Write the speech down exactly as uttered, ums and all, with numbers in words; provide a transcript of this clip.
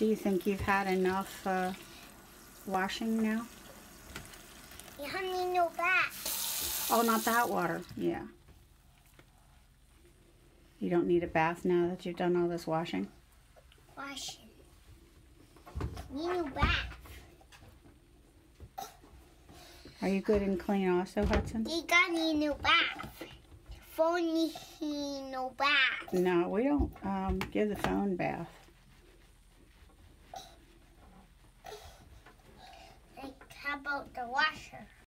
Do you think you've had enough uh, washing now? You don't need no bath. Oh, not that water. Yeah. You don't need a bath now that you've done all this washing? Washing. Need no bath. Are you good and clean also, Hudson? You got need no bath. Phone need no bath. No, we don't um, give the phone bath. Like, how about the washer?